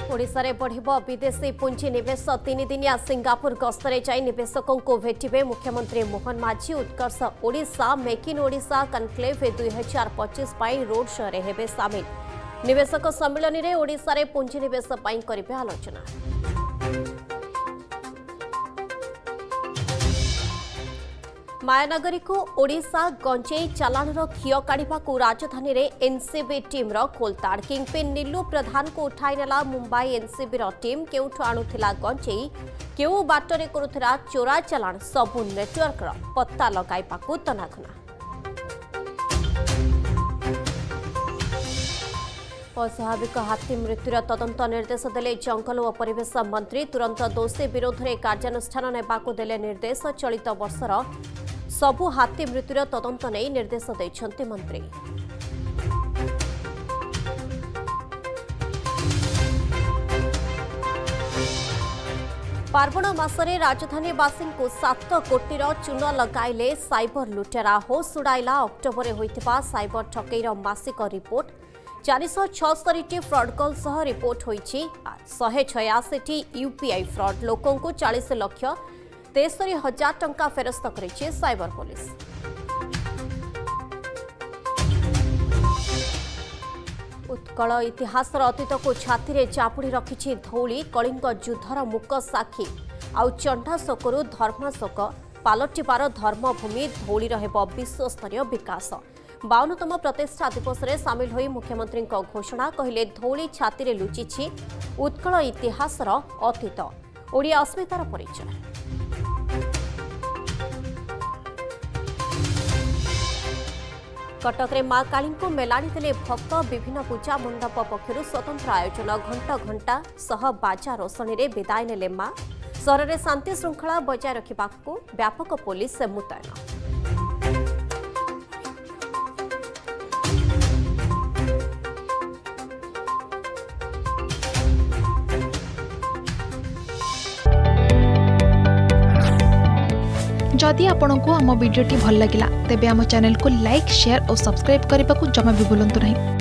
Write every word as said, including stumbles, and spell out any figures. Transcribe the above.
ओडिशा रे बढ़िबो विदेशी पुंजी निवेश तीन दिनिया सिंगापुर गस्तरे जाई निवेशकों को भेटिबे मुख्यमंत्री Mohan Majhi. Utkarsh Odisha make in Odisha conclave दुई हजार पच्चीस रोड शो रे हेबे सामिल। निवेशक सम्मेलन में ओडिशा रे पुंजी निवेश पई करिबे आलोचना। मायानगरी को ओडिशा गंजेई चालाण खिय काढ़ा राजधानी रे एनसीबी टीम रो खोलताड़। किंगपिन नीलू प्रधान को उठाई नेला मुंबई एनसीबी रो टीम। केउठु आणुथिला गंजेई केउ बाटरे करुथिला चोरा चालाण सबु नेटवर्क रो पत्ता लगाइबाकू तनाघना। अस्वाभाविक हाथी मृत्युर तदंत निर्देश देले जंगल और परिवेश मंत्री। तुरंत दोषी विरोध में कार्यानुष्ठान नेबाकू देले निर्देश। चलित वर्षर सबु हाथी मृत्युर तदंत नहीं निर्देश देछन्ति मंत्री। पार्वण मासरे राजधानीवासी को सात कोटीर चून लगाइले साइबर लुटेरा। होश उड़ाइला अक्टोबर होइथिबा साइबर ठकेईर मासिक रिपोर्ट। चार सौ छस्तरी फ्रड कल सह रिपोर्ट होइछि। शहे छयासी यूपीआई फ्रड। लोकों को चालीस लक्ष तेस्तरी हजार टंका फेरस्त करिछि साइबर पुलिस। उत्कल इतिहासर अतीत को छाती रे चापुड़ी रखिछि धौली। कलिंग युद्धर मुक साक्षी आउ चंडाशोकरू धर्माशोक पालटिबार धर्मभूमि धौलीर हेब विश्वस्तरीय विकास। बावनतम प्रतिष्ठा दिवस में सामिल होई मुख्यमंत्री घोषणा। कहले धौली छाती रे लुचिछि उत्कल इतिहासर अतीत ओडिया अस्मितार परिचय। कटक रे मां काली को मेलाणी देले भक्त। विभिन्न पूजा मंडप पक्षर स्वतंत्र आयोजन। घंटा घंटा सह बाजा रोशनी रे विदाय नेले मां। शहर में शांति श्रृंखला बजाय रखिबाकू व्यापक पुलिस मुतयन। जदि आपंक आम भिडी भल लगा तेब आम चैनल को लाइक शेयर और सब्सक्राइब करने को जमा भी भूलु नहीं।